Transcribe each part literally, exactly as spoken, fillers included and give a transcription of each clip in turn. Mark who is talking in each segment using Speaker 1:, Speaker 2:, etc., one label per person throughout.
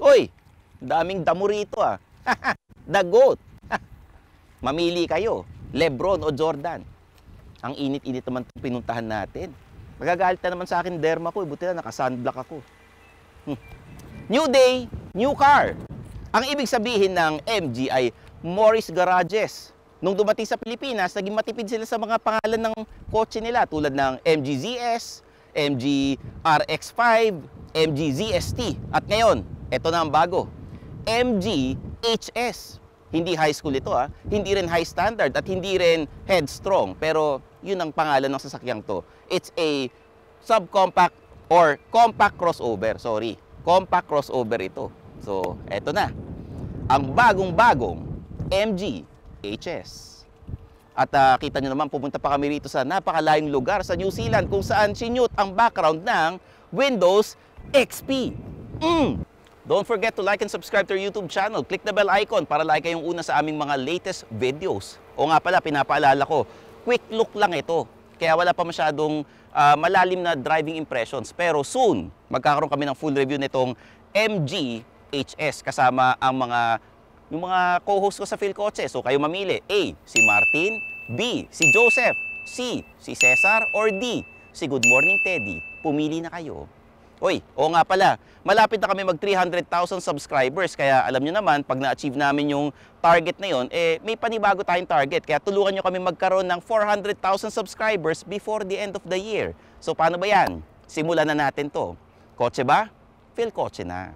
Speaker 1: Hoy, daming damo rito ah. The GOAT. Mamili kayo, Lebron o Jordan. Ang init-init naman itong pinuntahan natin. Magagalit na naman sa akin derma ko, buti na naka-sunblock ako. Hmm. New day, new car. Ang ibig sabihin ng M G ay Morris Garages. Nung dumating sa Pilipinas, naging matipid sila sa mga pangalan ng kotse nila tulad ng M G Z S, M G R X five, M G Z S T. At ngayon, ito na ang bago, M G H S. Hindi high school ito ah, hindi rin high standard at hindi rin headstrong. Pero yun ang pangalan ng sasakyang to. It's a subcompact or compact crossover. Sorry, compact crossover ito. So, eto na. Ang bagong-bagong M G H S. At uh, kita nyo naman, pupunta pa kami rito sa napakalayong lugar sa New Zealand kung saan sinute ang background ng Windows X P. Mm. Don't forget to like and subscribe to our YouTube channel. Click the bell icon para like kayong una sa aming mga latest videos. O nga pala, pinapaalala ko, quick look lang ito. Kaya wala pa masyadong uh, malalim na driving impressions. Pero soon, magkakaroon kami ng full review nitong M G H S kasama ang mga yung mga co-host ko sa Philcoche. So kayo mamili. A, si Martin. B, si Joseph. C, si Cesar. Or D, si Good Morning Teddy. Pumili na kayo. Oy, o nga pala, malapit na kami mag three hundred thousand subscribers. Kaya alam nyo naman, pag na-achieve namin yung target na yon, eh, may panibago tayong target. Kaya tulungan nyo kami magkaroon ng four hundred thousand subscribers before the end of the year. So paano ba yan? Simulan na natin to. Kotse ba? Philcoche na.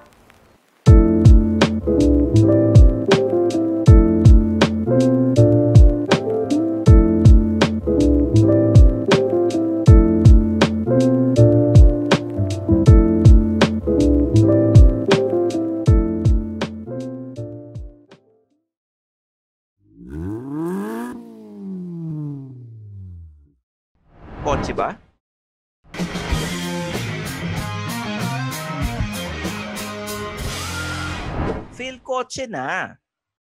Speaker 1: Kotse ba? Philcoche na.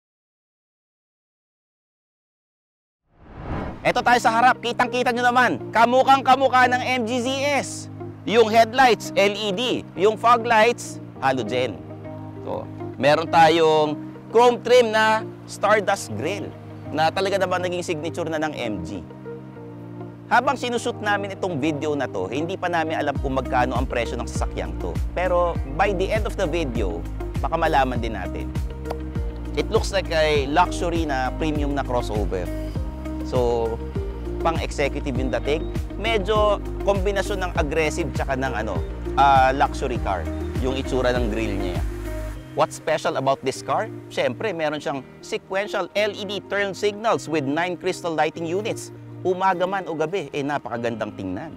Speaker 1: Eto tayo sa harap, kitang-kita nyo naman, kamukhang-kamukha ng M G Z S. Yung headlights, L E D. Yung fog lights, halogen. So, meron tayong chrome trim na Stardust Grill na talaga naman naging signature na ng M G. Habang sinushoot namin itong video na to, hindi pa namin alam kung magkano ang presyo ng sasakyang to. Pero by the end of the video, baka malaman din natin. It looks like a luxury na premium na crossover. So, pang executive yung dating. Medyo kombinasyon ng aggressive tsaka ng ano, uh, luxury car. Yung itsura ng grill niya. What's special about this car? Siyempre, meron siyang sequential L E D turn signals with nine crystal lighting units. Umaga man o gabi, eh napakagandang tingnan.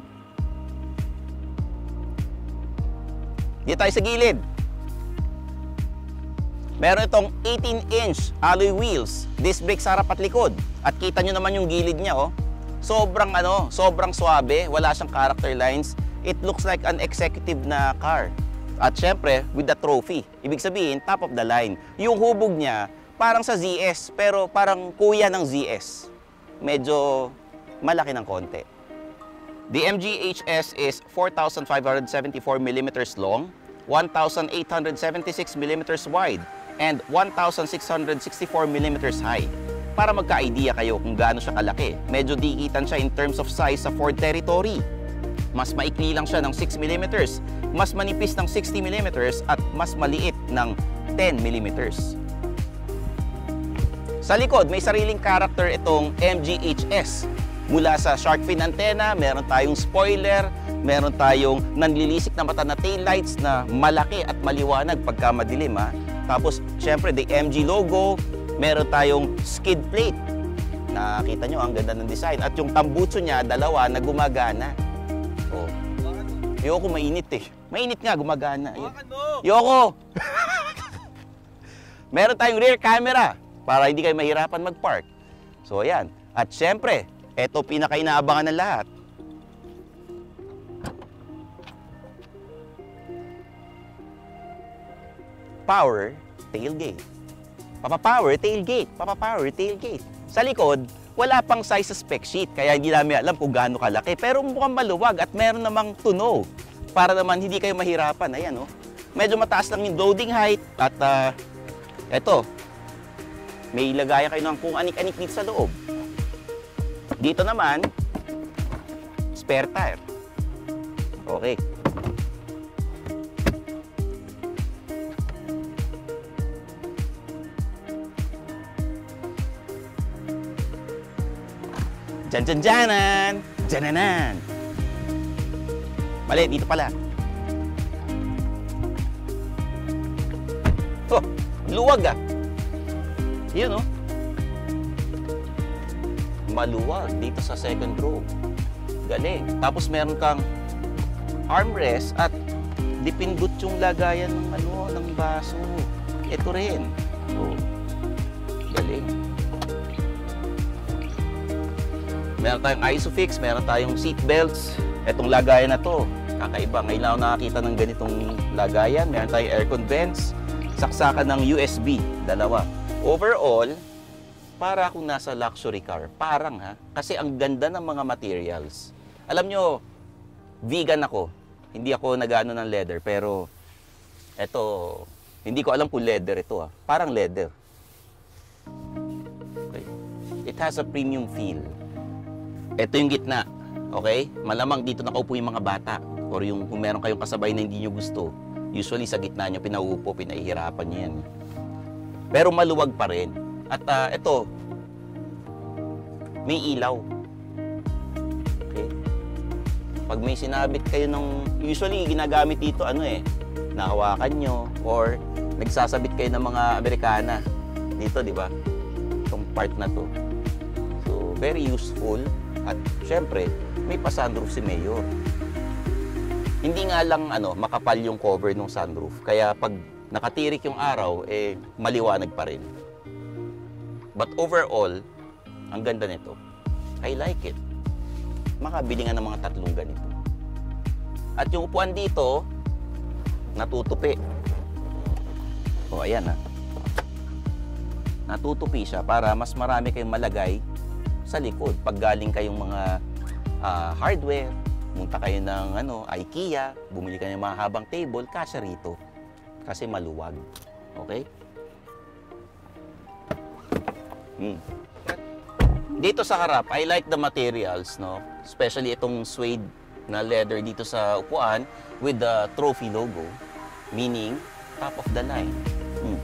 Speaker 1: Dito tayo sa gilid. Meron itong eighteen inch alloy wheels, disc brakes sa harap at likod. At kita nyo naman yung gilid niya, oh. Sobrang ano, sobrang swabe, wala siyang character lines. It looks like an executive na car. At syempre, with the trophy. Ibig sabihin, top of the line. Yung hubog niya, parang sa Z S, pero parang kuya ng Z S. Medyo malaki ng konti. The M G H S is four thousand five hundred seventy-four millimeters long, one thousand eight hundred seventy-six millimeters wide, and one thousand six hundred sixty-four millimeters high. Para magka-idea kayo kung gaano siya kalaki, medyo dikitan siya in terms of size sa Ford Territory. Mas maikli lang siya ng six millimeters, mas manipis ng sixty millimeters, at mas maliit ng ten millimeters. Sa likod, may sariling character itong M G H S. Mula sa shark fin antenna, meron tayong spoiler, meron tayong nanlilisik na mata na taillights na malaki at maliwanag pagka madilim. Ha? Tapos, syempre, the M G logo, meron tayong skid plate. Nakita nyo, ang ganda ng design. At yung tambutso niya, dalawa na gumagana. Oh. Yoko, mainit eh. Mainit nga, gumagana. Yoko! Meron tayong rear camera para hindi kayo mahirapan mag-park. So, ayan. At syempre, ito pinaka-inaabangan ng lahat. Power tailgate. Papa-power tailgate. Papa-power tailgate. Sa likod, wala pang size sa spec sheet, kaya hindi namin alam kung gaano kalaki. Pero mukhang maluwag at meron namang tunog para naman hindi kayo mahirapan. Ayan, oh. medyo mataas lang yung loading height. At uh, eto, may lagayan kayo ng kung anik-anik dito sa loob. Dito naman, spare tire. Okay. Dyan-dyan-dyanan! Djananan! Mali, dito pala. Oh, luwag ah. Yun oh. Maluwag dito sa second row. Galing. Tapos meron kang armrest at dipindot yung lagayan ng ano, ng baso. Ito rin. Oh. Galing. Meron tayong ISOFIX, meron tayong seat belts. Etong lagayan na to, kakaiba. Ngayon lang ako nakakita ng ganitong lagayan. Meron tayong aircon vents, saksakan ng U S B, dalawa. Overall, para akong nasa luxury car. Parang ha, kasi ang ganda ng mga materials. Alam nyo, vegan ako. Hindi ako nag-ano ng leather, pero eto, hindi ko alam kung leather ito ha. Parang leather. Okay. It has a premium feel. Ito yung gitna, okay? Malamang dito nakaupo yung mga bata or yung kung meron kayong kasabay na hindi nyo gusto. Usually sa gitna nyo pinaupo, pinahihirapan nyo yan. Pero maluwag pa rin. At uh, ito, may ilaw. Okay? Pag may sinabit kayo ng, usually ginagamit dito ano eh, nahawakan nyo or nagsasabit kayo ng mga Amerikana. Dito, di ba? Itong part na to. So, very useful. At syempre, may pa-sunroof si Mayor. Hindi nga lang ano, makapal yung cover ng sunroof. Kaya pag nakatirik yung araw, eh maliwanag pa rin. But overall, ang ganda nito. I like it. Makabili nga ng mga tatlong ganito. At yung upuan dito, natutupi. O ayan ha. Natutupi siya para mas marami kayong malagay sa likod. Pag galing kayong mga uh, hardware, munta kayo ng ano, IKEA, bumili kayo ng mahabang table, kasya rito. Kasi maluwag. Okay? Hmm. Dito sa harap, I like the materials, no? Especially itong suede na leather dito sa upuan with the trophy logo, meaning top of the line. Hmm.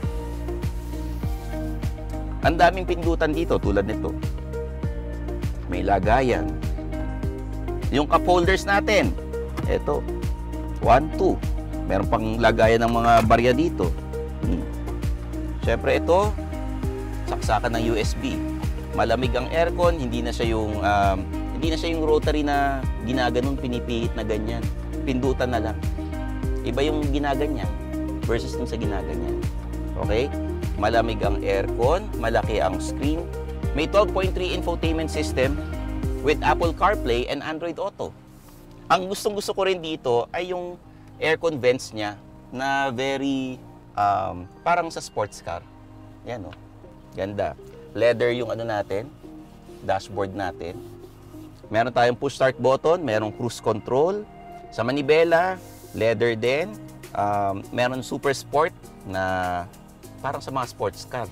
Speaker 1: Ang daming pindutan dito tulad nito. May lagayan. Yung cup holders natin, eto, one, two. Meron pang lagayan ng mga barya dito. Hmm. Siyempre ito, saksakan ng U S B. Malamig ang aircon, hindi na siya yung um, hindi na siya yung rotary na ginaganon, pinipihit na ganyan. Pindutan na lang. Iba yung ginaganyan versus dun sa ginaganyan. Okay? Malamig ang aircon, malaki ang screen. May twelve point three infotainment system with Apple CarPlay and Android Auto. Ang gustong-gusto ko rin dito ay yung aircon vents niya na very um, parang sa sports car. Yan oh. Ganda. Leather yung ano natin, dashboard natin. Meron tayong push start button, merong cruise control. Sa manibela, leather din. Um, meron super sport na parang sa mga sports car.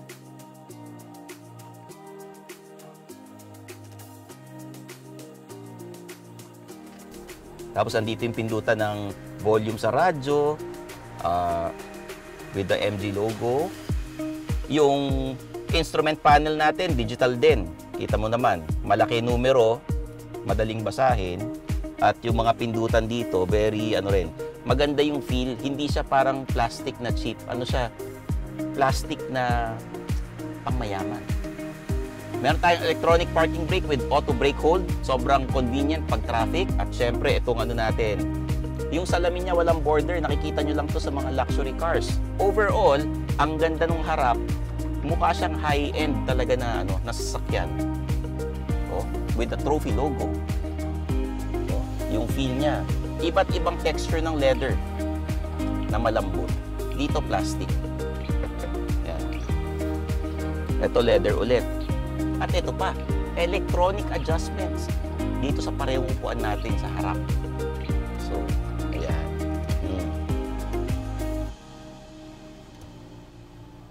Speaker 1: Tapos andito yung pindutan ng volume sa radyo uh, with the M G logo. Yung instrument panel natin, digital din. Kita mo naman, malaki numero, madaling basahin. At yung mga pindutan dito, very ano rin, maganda yung feel. Hindi siya parang plastic na cheap. Ano siya? Plastic na pangmayaman. Meron tayong electronic parking brake with auto brake hold. Sobrang convenient pag traffic. At syempre, itong ano natin, yung salamin niya walang border. Nakikita nyo lang to sa mga luxury cars. Overall, ang ganda nung harap. Mukha siyang high-end talaga na ano, nasasakyan. Oh, with the trophy logo. Oh, yung feel niya. Iba't ibang texture ng leather na malambot. Dito plastic. Yan. Ito leather ulit. At ito pa, electronic adjustments dito sa parehong upuan natin sa harap. So, ayan. Hmm.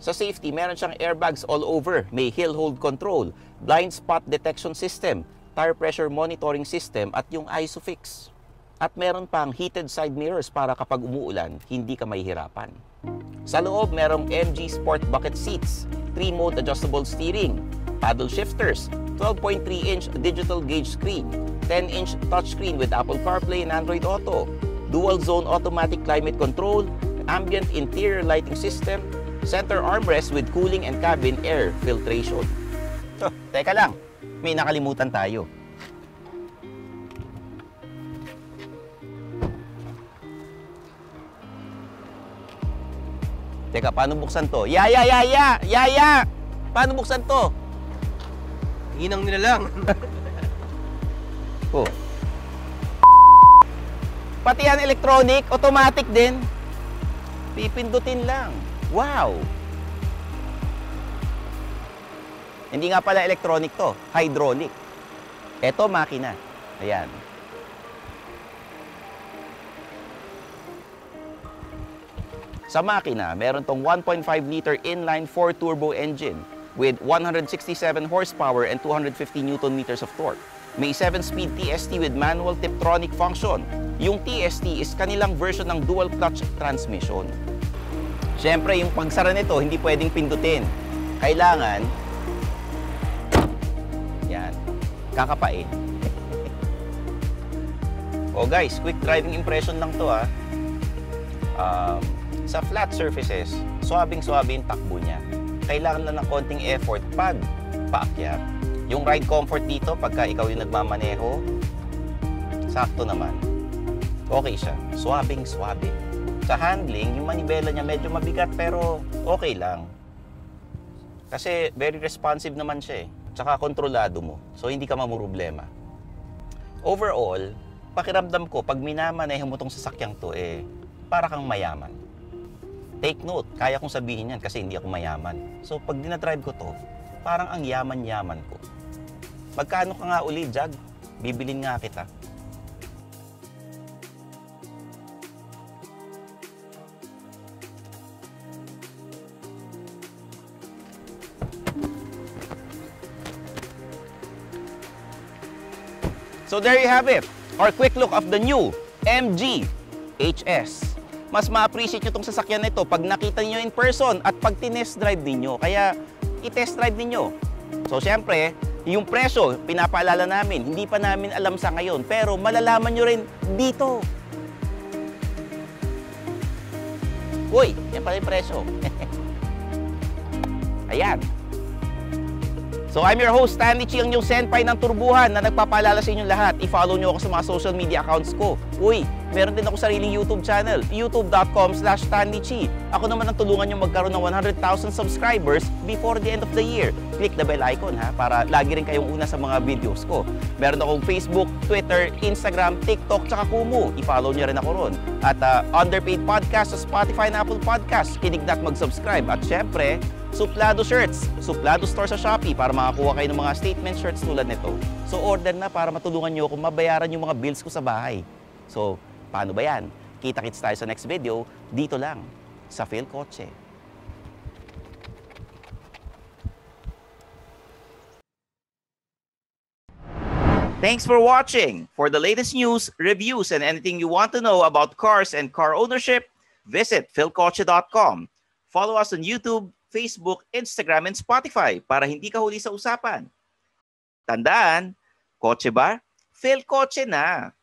Speaker 1: Sa safety, meron siyang airbags all over, may hill hold control, blind spot detection system, tire pressure monitoring system, at yung ISOFIX. At meron pang heated side mirrors para kapag umuulan, hindi ka mahihirapan. Sa loob, merong M G Sport bucket seats, three mode adjustable steering, paddle shifters, twelve point three inch digital gauge screen, ten inch touchscreen with Apple CarPlay and Android Auto, dual zone automatic climate control, ambient interior lighting system, center armrest with cooling and cabin air filtration. So, teka lang, may nakalimutan tayo. Teka, paano buksan to? Yaya, yaya, yaya! Paano buksan to?
Speaker 2: Hinang nila lang.
Speaker 1: Oh. Pati yan electronic, automatic din. Pipindutin lang. Wow! Hindi nga pala electronic to, hydraulic. Ito makina. Ayan. Sa makina, meron tong one point five liter inline four turbo engine with one hundred sixty-seven horsepower and two hundred fifty newton meters of torque. May seven speed T S T with manual Tiptronic function. Yung T S T is kanilang version ng dual clutch transmission. Siyempre, yung pagsara nito, hindi pwedeng pindutin. Kailangan, yan, kakapain. Oh guys, quick driving impression lang to ha. Um, sa flat surfaces, swabing-swabe yung takbo niya. Kailangan lang ng konting effort pag paakyat. Yung ride comfort dito, pagka ikaw yung nagmamaneho, sakto naman. Okay siya. Swabing-swabe. Sa handling, yung manibela niya medyo mabigat pero okay lang. Kasi very responsive naman siya eh. Tsaka kontrolado mo. So hindi ka mamumroblema. Overall, pakiramdam ko, pag minamaneho mo tong sasakyang to eh, para kang mayaman. Take note, kaya kong sabihin yan kasi hindi ako mayaman. So pag dinadrive ko to, parang ang yaman-yaman ko. Magkano ka nga uli, Jag? Bibilin nga kita. So there you have it, our quick look of the new M G H S. Mas ma-appreciate nyo itong sasakyan na ito pag nakita niyo in person at pag tinest drive ninyo. Kaya, i-test drive ninyo. So, syempre, yung presyo, pinapaalala namin, hindi pa namin alam sa ngayon. Pero, malalaman nyo rin dito. Uy, yan pala yung presyo. Ayan. So, I'm your host, Stanley Chi, ang inyong senpai ng turbuhan na nagpapaalala sa inyong lahat. I-follow nyo ako sa mga social media accounts ko. Uy, meron din ako sariling YouTube channel, youtube dot com slash Stanley Chi. Ako naman ang tulungan nyo magkaroon ng one hundred thousand subscribers before the end of the year. Click the bell icon ha, para lagi rin kayong una sa mga videos ko. Meron akong Facebook, Twitter, Instagram, TikTok, tsaka Kumu. I-follow nyo rin ako ron. At uh, Underpaid Podcast sa Spotify and Apple Podcast. Kinig na at mag-subscribe. At syempre, Suplado Shirts, Suplado Store sa Shopee para makakuha kayo ng mga statement shirts tulad nito. So order na para matulungan nyo ako mabayaran yung mga bills ko sa bahay. So, paano ba yan? Kita-kits tayo sa next video, dito lang, sa Philcoche. Thanks for watching. For the latest news, reviews, and anything you want to know about cars and car ownership, visit philcoche dot com. Follow us on YouTube, Facebook, Instagram, and Spotify para hindi ka huli sa usapan. Tandaan, kotse ba? Philcoche na!